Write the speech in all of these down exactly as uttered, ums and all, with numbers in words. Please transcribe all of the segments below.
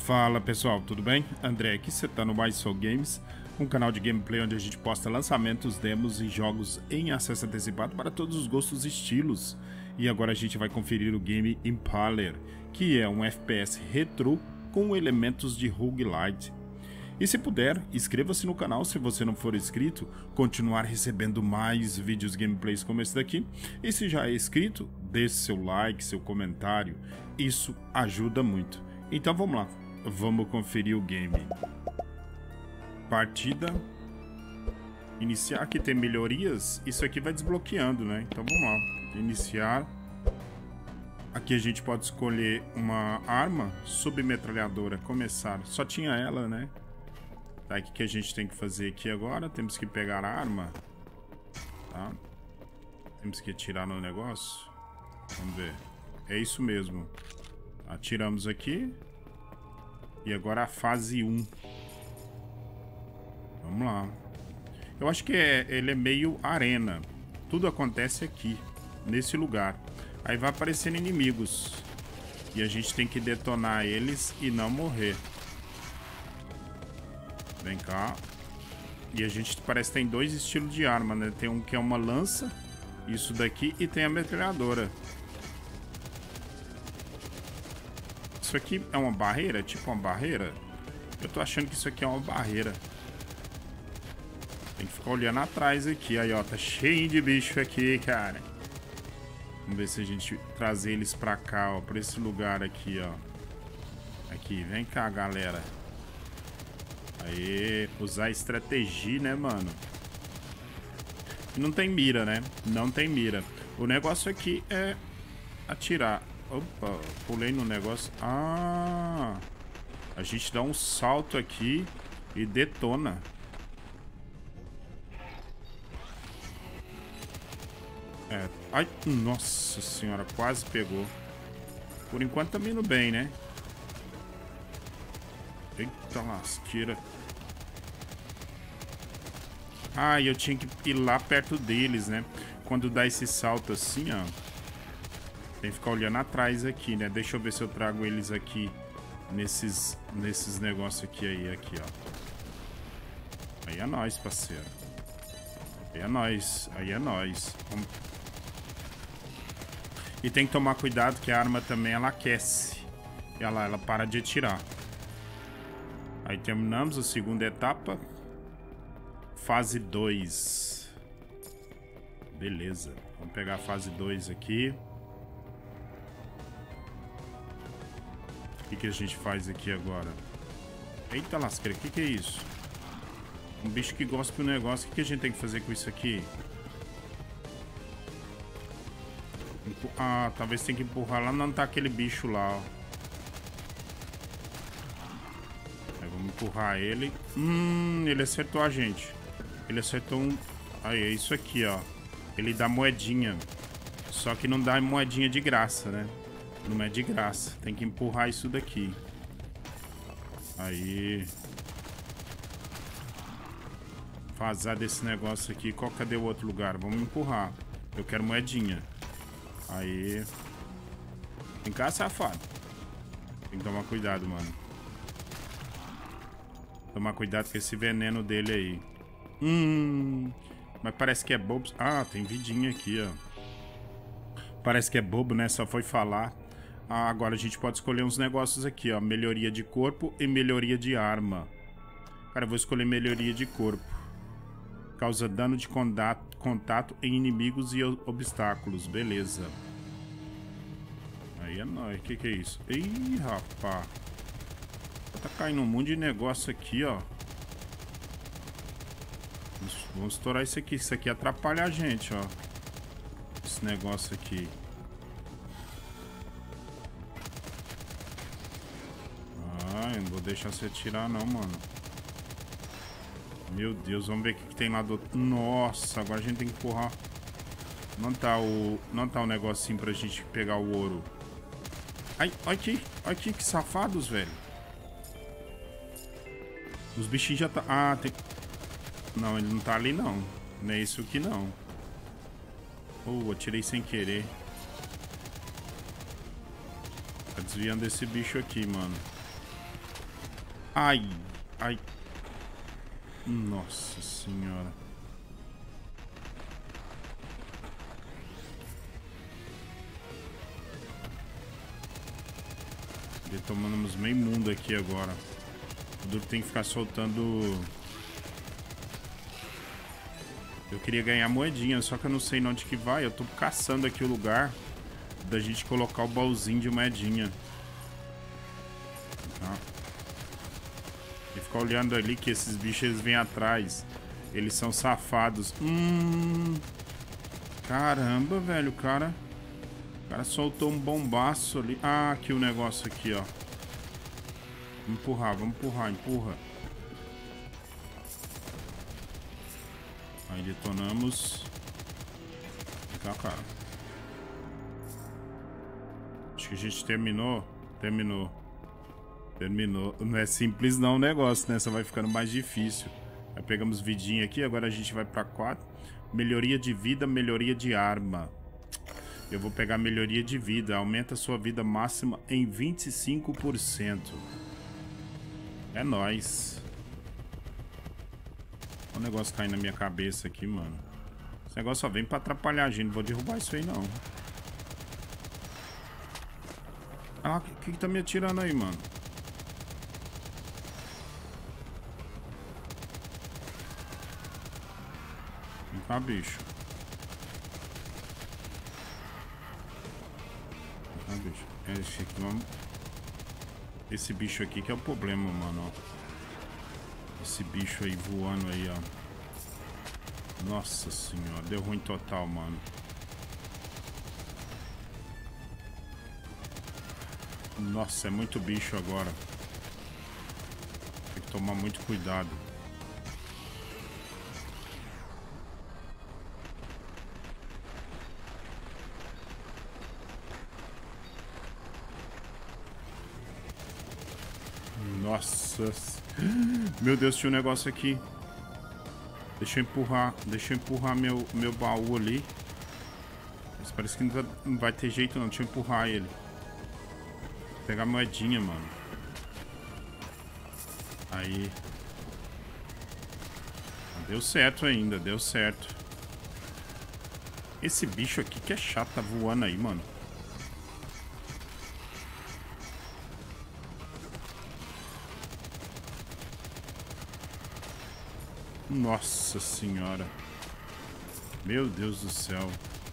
Fala pessoal, tudo bem? André aqui, você tá no MySoul Games, um canal de gameplay onde a gente posta lançamentos, demos e jogos em acesso antecipado para todos os gostos e estilos. E agora a gente vai conferir o game Impaler, que é um F P S retrô com elementos de roguelite. E se puder, inscreva-se no canal se você não for inscrito, continuar recebendo mais vídeos gameplays como esse daqui. E se já é inscrito, deixe seu like, seu comentário, isso ajuda muito. Então vamos lá, vamos conferir o game. Partida. Iniciar, aqui tem melhorias, isso aqui vai desbloqueando, né? Então vamos lá, iniciar. Aqui a gente pode escolher uma arma, submetralhadora, começar. Só tinha ela, né? Tá, o que a gente tem que fazer aqui agora? Temos que pegar a arma. Tá? Temos que atirar no negócio. Vamos ver. É isso mesmo. Atiramos aqui. E agora a fase um. Vamos lá. Eu acho que é, ele é meio arena. Tudo acontece aqui, nesse lugar. Aí vai aparecendo inimigos. E a gente tem que detonar eles e não morrer. Vem cá. E a gente parece que tem dois estilos de arma, né? Tem um que é uma lança, isso daqui, e tem a metralhadora. Isso aqui é uma barreira? Tipo uma barreira? Eu tô achando que isso aqui é uma barreira. Tem que ficar olhando atrás aqui. Aí, ó, tá cheio de bicho aqui, cara. Vamos ver se a gente trazer eles pra cá, ó, pra esse lugar aqui, ó. Aqui, vem cá, galera. Aê, usar estratégia, né, mano? Não tem mira, né? Não tem mira. O negócio aqui é atirar. Opa, pulei no negócio. Ah, a gente dá um salto aqui e detona. É. Ai, nossa senhora, quase pegou. Por enquanto tá indo bem, né? Eita lasqueira. Ah, eu tinha que ir lá perto deles, né? Quando dá esse salto assim, ó. Tem que ficar olhando atrás aqui, né? Deixa eu ver se eu trago eles aqui nesses, nesses negócios aqui aí, aqui, ó. Aí é nóis, parceiro. Aí é nóis. Aí é nóis. Vamos... E tem que tomar cuidado que a arma também, ela aquece. E olha lá, ela para de atirar. Aí terminamos a segunda etapa. Fase dois. Beleza. Vamos pegar a fase dois aqui. O que, que a gente faz aqui agora? Eita lasqueira, o que, que é isso? Um bicho que gosta do negócio. O que, que a gente tem que fazer com isso aqui? Ah, talvez tem que empurrar lá. Não tá aquele bicho lá, ó. Vamos empurrar ele. Hum, ele acertou a gente. Ele acertou um... Aí, é isso aqui, ó. Ele dá moedinha. Só que não dá moedinha de graça, né? Não é de graça. Tem que empurrar isso daqui. Aí. Vazar desse negócio aqui. Qual, cadê o outro lugar? Vamos empurrar. Eu quero moedinha. Aí. Vem cá, safado. Tem que tomar cuidado, mano. Tomar cuidado com esse veneno dele aí. Hum, mas parece que é bobo. Ah, tem vidinha aqui, ó. Parece que é bobo, né? Só foi falar. Ah, agora a gente pode escolher uns negócios aqui, ó. Melhoria de corpo e melhoria de arma. Cara, eu vou escolher melhoria de corpo. Causa dano de contato, contato em inimigos e obstáculos. Beleza. Aí é nóis. O que que é isso? Ih, rapaz. Tá caindo um monte de negócio aqui, ó. Vamos estourar isso aqui. Isso aqui atrapalha a gente, ó. Esse negócio aqui. Ah, eu não vou deixar você atirar não, mano. Meu Deus, vamos ver o que, que tem lá do outro. Nossa, agora a gente tem que empurrar. Não tá o... Não tá o negocinho pra gente pegar o ouro. Ai, olha aqui. Olha aqui, que safados, velho. Os bichinhos já tá... Ah, tem... Não, ele não tá ali, não. Não é isso aqui, não. Oh, atirei sem querer. Tá desviando desse bicho aqui, mano. Ai, ai. Nossa senhora. Ele tomamos meio mundo aqui agora. O Duro tem que ficar soltando... Eu queria ganhar moedinha, só que eu não sei onde que vai. Eu tô caçando aqui o lugar da gente colocar o baúzinho de moedinha. Tá. E ficar olhando ali que esses bichos eles vêm atrás. Eles são safados. Hum... Caramba, velho, o cara... O cara soltou um bombaço ali. Ah, aqui o negócio aqui, ó. Vamos empurrar, vamos empurrar, empurra. Aí detonamos. Vem cá, cara. Acho que a gente terminou. Terminou. Terminou. Não é simples não o negócio, né? Só vai ficando mais difícil. Aí pegamos vidinha aqui, agora a gente vai pra quatro. Melhoria de vida, melhoria de arma. Eu vou pegar melhoria de vida. Aumenta a sua vida máxima em vinte e cinco por cento. É nóis. O negócio caindo na minha cabeça aqui, mano. Esse negócio só vem pra atrapalhar a gente. Não vou derrubar isso aí, não. Ah, o que que tá me atirando aí, mano? Vem cá, bicho. Vem cá, bicho. Esse aqui, vamos... Esse bicho aqui que é o problema, mano, ó. Esse bicho aí voando aí, ó. Nossa senhora, deu ruim total, mano. Nossa, é muito bicho agora. Tem que tomar muito cuidado. Nossa. Meu Deus, tinha um negócio aqui. Deixa eu empurrar. Deixa eu empurrar meu, meu baú ali. Mas parece que não vai, não vai ter jeito não. Deixa eu empurrar ele. Vou pegar a moedinha, mano. Aí. Deu certo ainda. Deu certo. Esse bicho aqui que é chato. Tá voando aí, mano. Nossa senhora. Meu Deus do céu.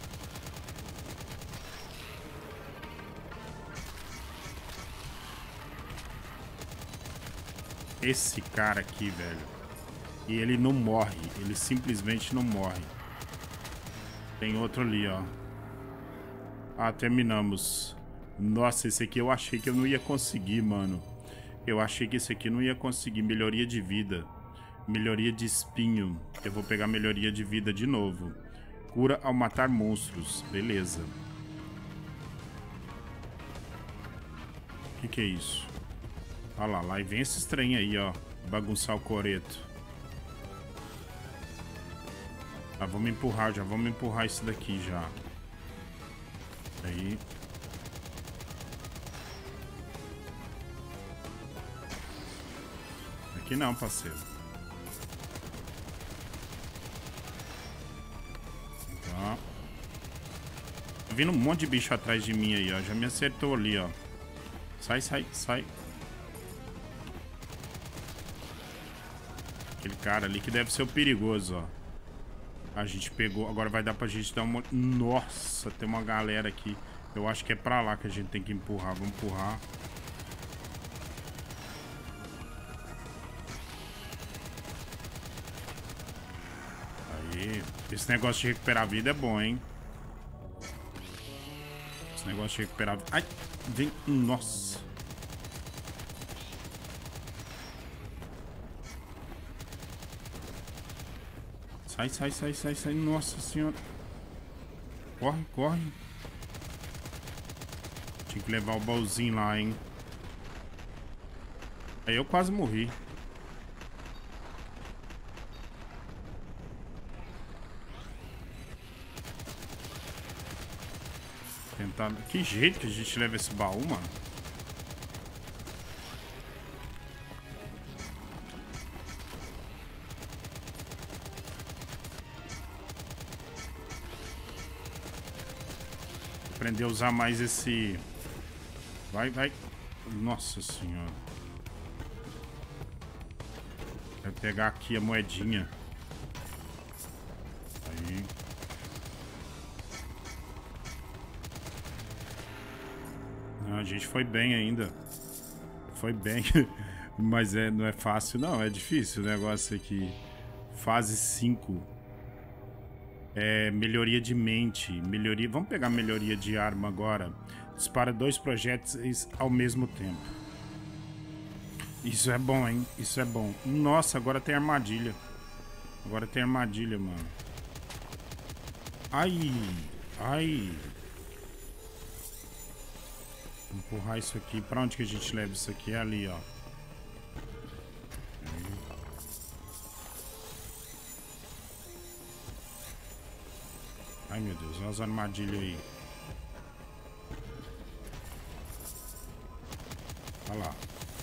Esse cara aqui, velho. E ele não morre. Ele simplesmente não morre. Tem outro ali, ó. Ah, terminamos. Nossa, esse aqui eu achei que eu não ia conseguir, mano. Eu achei que esse aqui não ia conseguir. Melhoria de vida. Melhoria de espinho. Eu vou pegar melhoria de vida de novo. Cura ao matar monstros. Beleza. O que que é isso? Olha lá, lá e vem esses trem aí, ó. Bagunçar o coreto. Ah, vamos empurrar, já vamos empurrar isso daqui já. Aí. Aqui não, parceiro. Tá. Tá vindo um monte de bicho atrás de mim aí, ó. Já me acertou ali, ó. Sai, sai, sai. Aquele cara ali que deve ser o perigoso, ó. A gente pegou. Agora vai dar pra gente dar uma... Nossa, tem uma galera aqui. Eu acho que é pra lá que a gente tem que empurrar. Vamos empurrar. Aí. Esse negócio de recuperar a vida é bom, hein? Esse negócio de recuperar a vida... Ai, vem... Nossa. Sai, sai, sai, sai, sai. Nossa senhora. Corre, corre. Tinha que levar o baúzinho lá, hein. Aí eu quase morri. Tentar... Que jeito que a gente leva esse baú, mano. aprender a usar mais esse... Vai, vai. Nossa senhora. Vai pegar aqui a moedinha. Aí. Não, a gente foi bem ainda. Foi bem. Mas é, não é fácil, não. É difícil o negócio aqui. Fase cinco. É, melhoria de mente. Melhoria... Vamos pegar melhoria de arma agora. Dispara dois projéteis ao mesmo tempo. Isso é bom, hein? Isso é bom. Nossa, agora tem armadilha. Agora tem armadilha, mano. Ai. Ai. Vou empurrar isso aqui. Pra onde que a gente leva isso aqui? É ali, ó. Ai, meu Deus. Olha as armadilhas aí. Olha lá.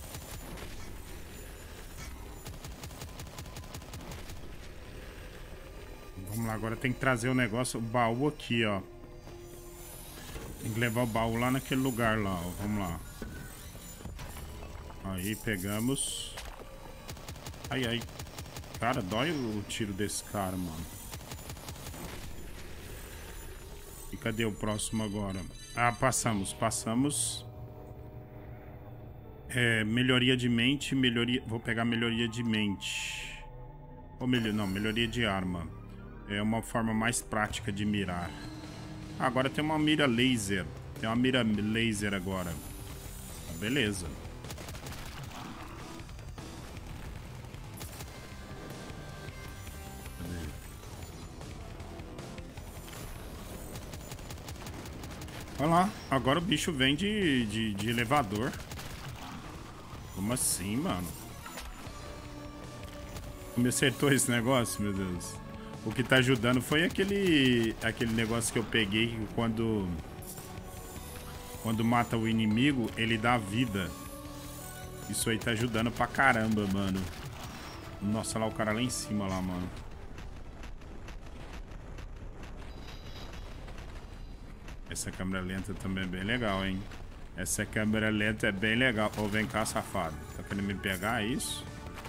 Vamos lá, agora tem que trazer o negócio, o baú aqui, ó. Tem que levar o baú lá naquele lugar lá, ó. Vamos lá. Aí, pegamos. Ai, ai. Cara, dói o tiro desse cara, mano. E cadê o próximo agora? Ah, passamos, passamos. É, melhoria de mente, melhoria... Vou pegar melhoria de mente. Ou melhor, não, melhoria de arma. É uma forma mais prática de mirar. Ah, agora tem uma mira laser. Tem uma mira laser agora. Ah, beleza. Cadê? Olha lá, agora o bicho vem de, de, de elevador. Como assim, mano? Me acertou esse negócio, meu Deus. O que tá ajudando foi aquele aquele negócio que eu peguei quando quando mata o inimigo, ele dá vida. Isso aí tá ajudando pra caramba, mano. Nossa, lá o cara lá em cima lá, mano. Essa câmera lenta também é bem legal, hein? Essa câmera lenta é bem legal. Ô, vem cá, safado. Tá querendo me pegar, é isso?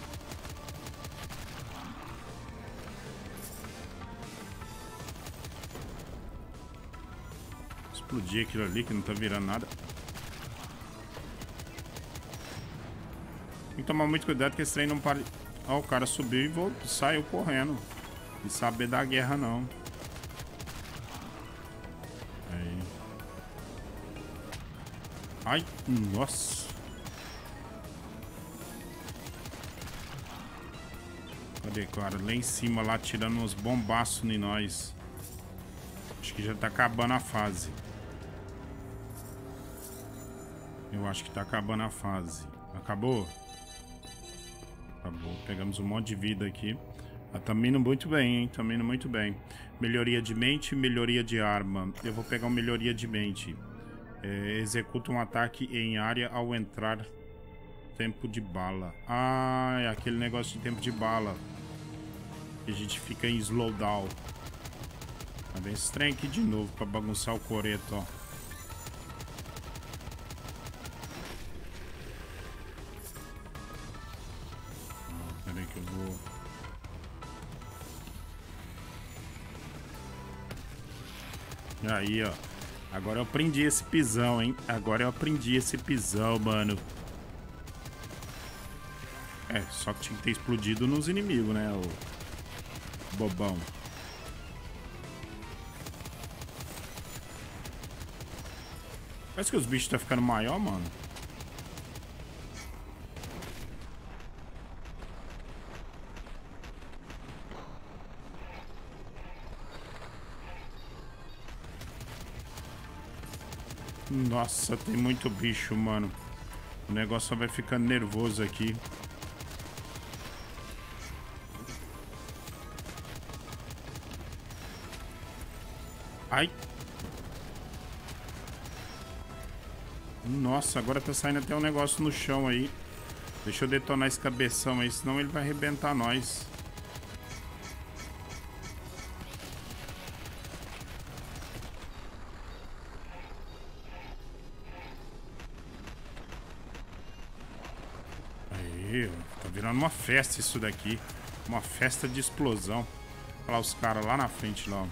Explodir aquilo ali que não tá virando nada. Tem que tomar muito cuidado que esse trem não pare. Ó, o cara subiu e voltou, saiu correndo. Não saber da guerra, não. Aí. Ai, nossa. Cadê, cara? Lá em cima, lá, tirando uns bombaços em nós. Acho que já tá acabando a fase. Eu acho que tá acabando a fase. Acabou? Acabou. Pegamos um monte de vida aqui. Ah, tá indo muito bem, hein? Tá indo muito bem. Melhoria de mente, melhoria de arma. Eu vou pegar uma melhoria de mente. É, executa um ataque em área ao entrar. Tempo de bala. Ah, é aquele negócio de tempo de bala. Que a gente fica em slowdown. Tá bem esse trem aqui de novo pra bagunçar o coreto, ó. Peraí que eu vou... Aí, ó. Agora eu aprendi esse pisão, hein? Agora eu aprendi esse pisão, mano. É, só que tinha que ter explodido nos inimigos, né? O bobão. Parece que os bichos estão ficando maior, mano. Nossa, tem muito bicho, mano. O negócio só vai ficando nervoso aqui. Ai. Nossa, agora tá saindo até um negócio no chão aí. Deixa eu detonar esse cabeção aí, senão ele vai arrebentar nós. virando uma festa isso daqui. Uma festa de explosão. Olha lá os caras lá na frente, lá.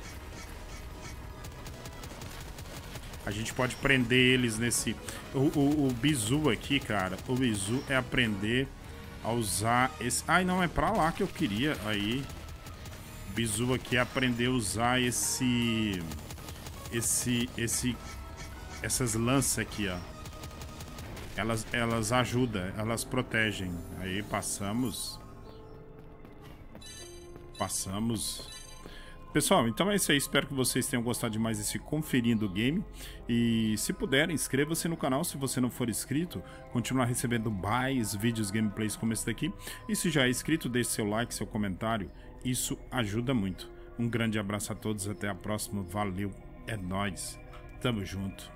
A gente pode prender eles nesse... O, o, o bizu aqui, cara. O bizu é aprender a usar esse... Ai, não, é pra lá que eu queria. Aí. O bizu aqui é aprender a usar esse... Esse... Esse... Essas lanças aqui, ó. Elas, elas ajudam, elas protegem. Aí, passamos. Passamos... Pessoal, então é isso aí, espero que vocês tenham gostado demais desse Conferindo o Game. E se puderem, inscreva-se no canal se você não for inscrito, continuar recebendo mais vídeos, gameplays como esse daqui. E se já é inscrito, deixe seu like, seu comentário, isso ajuda muito. Um grande abraço a todos, até a próxima, valeu, é nóis, tamo junto.